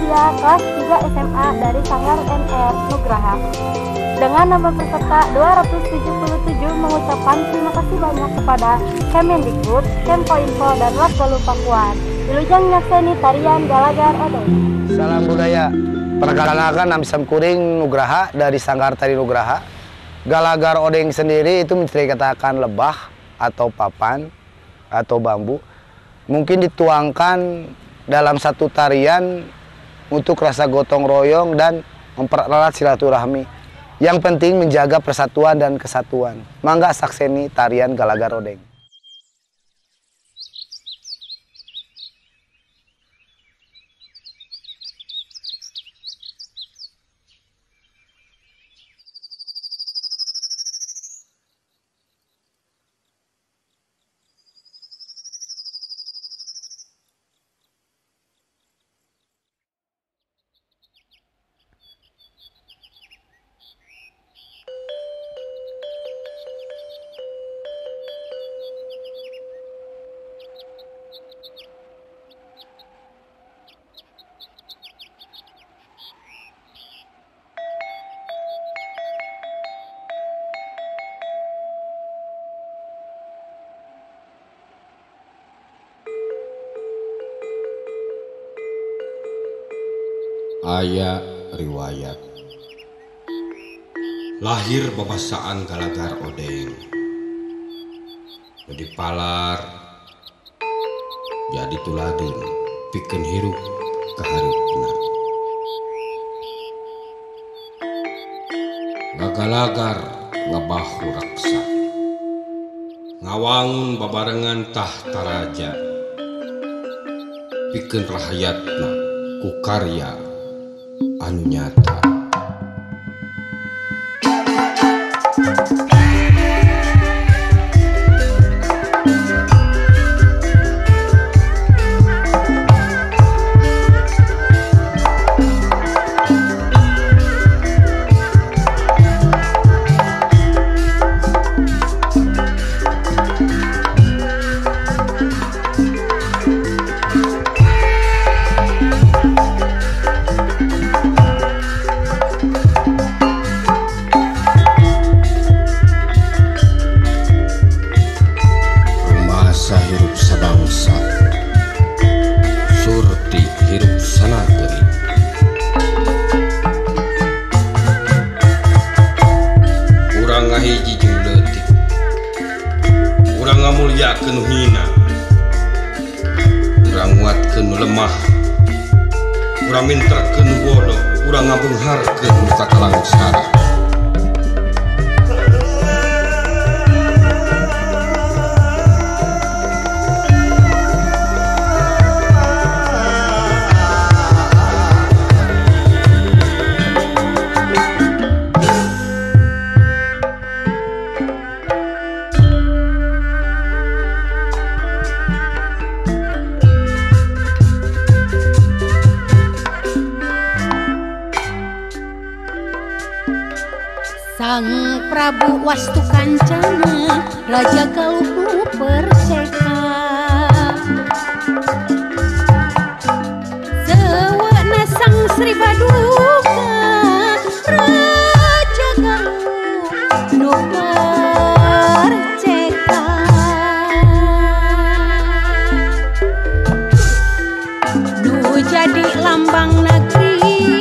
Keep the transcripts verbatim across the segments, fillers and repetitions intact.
Usia kelas tiga S M A dari Sanggar N R Nugraha. Dengan nama peserta dua ratus tujuh puluh tujuh mengucapkan terima kasih banyak kepada Kemendikbud, Kemkoinfo, dan Lakgolu Pakuan. Wilujeng nyakseni tarian Galagar Odeng. Salam budaya. Perkenalkan nama Samkuring Nugraha dari Sanggar Tari Nugraha. Galagar Odeng sendiri itu menceritakan lebah atau papan atau bambu. Mungkin dituangkan dalam satu tarian untuk rasa gotong royong dan mempererat silaturahmi. Yang penting menjaga persatuan dan kesatuan. Mangga sakseni tarian Galagar Odeng. Aya riwayat lahir babasaan Galagar Odeng dipalar jadi tuladeun pikeun hirup kaharupna. Gagalagar ngabahu raksa ngawangun babarengan tahta raja pikeun rahayatna ku karya anu nyata. Hirup sabangsa surti hirup sanageri urang ngahiji jeung leutik urang ngamulyakeun hina urang nguatkeun lemah urang minterkeun bodoh urang ngabeungharkeun muka kalangsara. Sang Prabu Wastukancana Raja Galuh Perseka sewana Sang Sri Paduka Raja Galuh nu Perseka nu jadi lambang negeri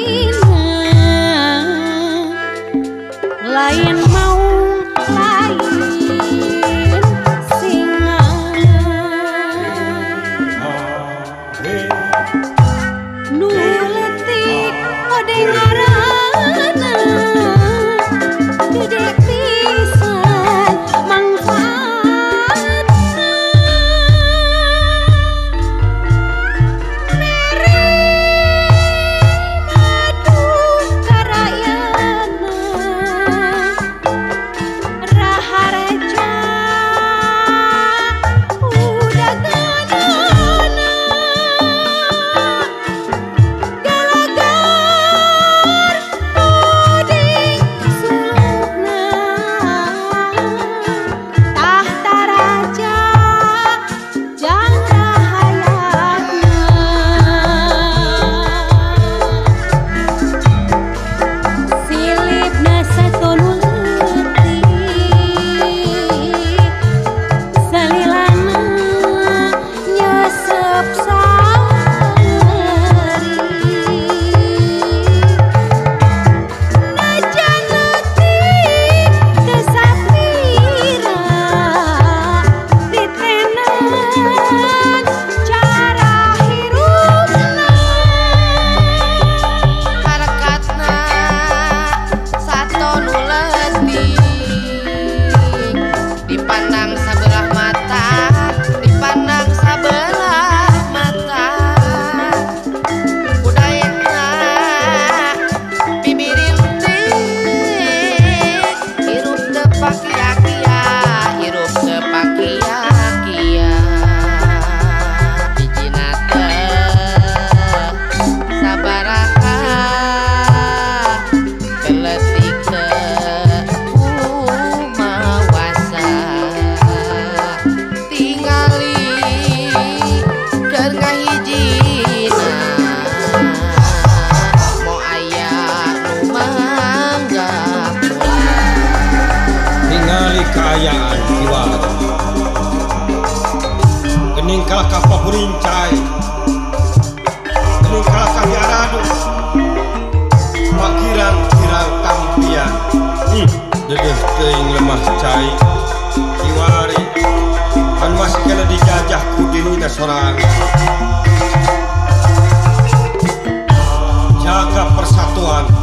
lain mau lain singa nu leutik odeng sorangan kiwat gening kalah kapal hurincai gening kalah kami aradu pakirang-kirang tampian hmm, dedeh teing lemah cai kiwari kan masih kena dijajah kudinina sorangan jaga persatuan